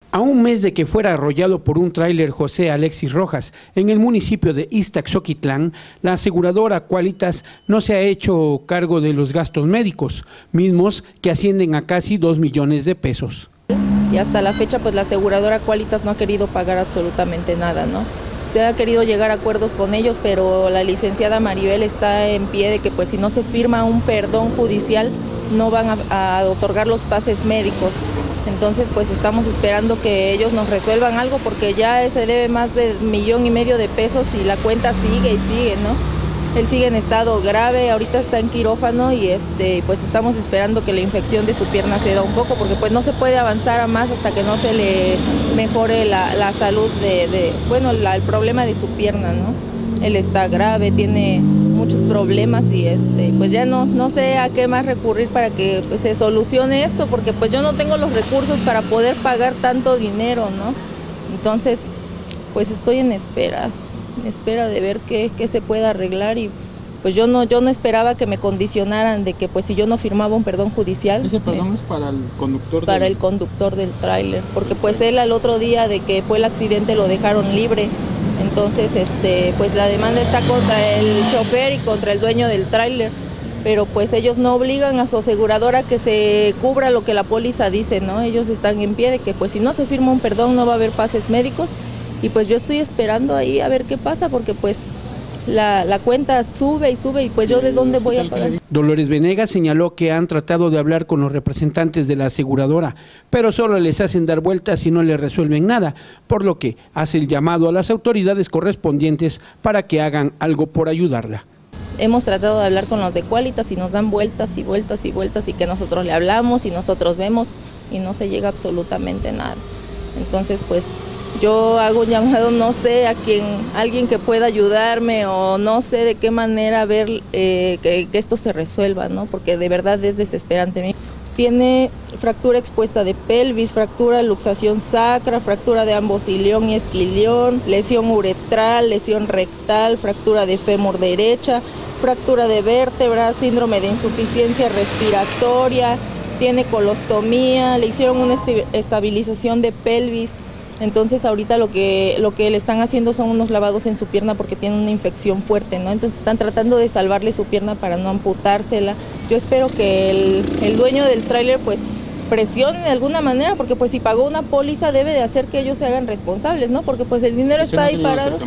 A un mes de que fuera arrollado por un tráiler José Alexis Rojas en el municipio de Ixtaxoquitlán, la aseguradora Qualitas no se ha hecho cargo de los gastos médicos, mismos que ascienden a casi 2 millones de pesos. Y hasta la fecha pues la aseguradora Qualitas no ha querido pagar absolutamente nada, ¿no? Se ha querido llegar a acuerdos con ellos, pero la licenciada Maribel está en pie de que pues si no se firma un perdón judicial no van a otorgar los pases médicos. Entonces pues estamos esperando que ellos nos resuelvan algo porque ya se debe más de 1,5 millones de pesos y la cuenta sigue y sigue, ¿no? Él sigue en estado grave, ahorita está en quirófano y pues estamos esperando que la infección de su pierna ceda un poco porque pues no se puede avanzar a más hasta que no se le mejore la salud el problema de su pierna, ¿no? Él está grave, tiene muchos problemas y pues ya no sé a qué más recurrir para que pues, se solucione esto porque pues yo no tengo los recursos para poder pagar tanto dinero, ¿no? Entonces pues estoy en espera de ver qué se puede arreglar y pues yo no esperaba que me condicionaran de que pues si yo no firmaba un perdón judicial. ¿Ese perdón es para el conductor? Para el conductor del tráiler, porque pues él al otro día de que fue el accidente lo dejaron libre, entonces pues la demanda está contra el chofer y contra el dueño del tráiler, pero pues ellos no obligan a su aseguradora que se cubra lo que la póliza dice, ¿no? Ellos están en pie de que pues si no se firma un perdón no va a haber pases médicos. Y pues yo estoy esperando ahí a ver qué pasa porque pues la cuenta sube y sube y pues yo de dónde voy a pagar. Dolores Venegas señaló que han tratado de hablar con los representantes de la aseguradora, pero solo les hacen dar vueltas y no les resuelven nada, por lo que hace el llamado a las autoridades correspondientes para que hagan algo por ayudarla. Hemos tratado de hablar con los de Qualitas y nos dan vueltas y vueltas y vueltas y que nosotros le hablamos y nosotros vemos y no se llega absolutamente nada. Entonces pues yo hago un llamado, no sé, alguien que pueda ayudarme o no sé de qué manera ver que esto se resuelva, ¿no? Porque de verdad es desesperante. Tiene fractura expuesta de pelvis, fractura, luxación sacra, fractura de ambos ilión y esquilión, lesión uretral, lesión rectal, fractura de fémur derecha, fractura de vértebra, síndrome de insuficiencia respiratoria, tiene colostomía, le hicieron una estabilización de pelvis. Entonces ahorita lo que le están haciendo son unos lavados en su pierna porque tiene una infección fuerte, ¿no? Entonces están tratando de salvarle su pierna para no amputársela. Yo espero que el dueño del tráiler pues presione de alguna manera porque pues si pagó una póliza debe de hacer que ellos se hagan responsables, ¿no? Porque pues el dinero está ahí parado.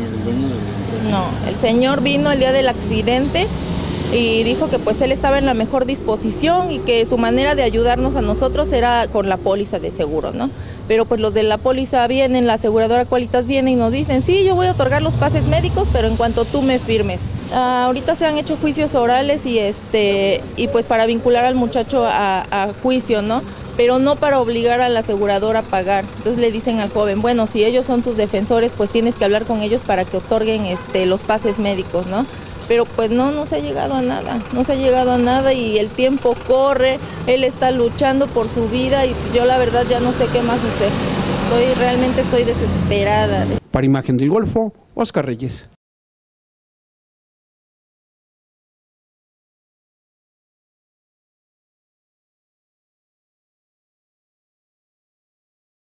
No, el señor vino el día del accidente y dijo que pues él estaba en la mejor disposición y que su manera de ayudarnos a nosotros era con la póliza de seguro, ¿no? Pero pues los de la póliza vienen, la aseguradora Qualitas viene y nos dicen, sí, yo voy a otorgar los pases médicos, pero en cuanto tú me firmes. Ahorita se han hecho juicios orales y pues para vincular al muchacho a juicio, ¿no? Pero no para obligar a la aseguradora a pagar. Entonces le dicen al joven, bueno, si ellos son tus defensores, pues tienes que hablar con ellos para que otorguen los pases médicos, ¿no? Pero pues no se ha llegado a nada, y el tiempo corre, él está luchando por su vida y yo la verdad ya no sé qué más hacer. Realmente estoy desesperada. Para Imagen del Golfo, Oscar Reyes.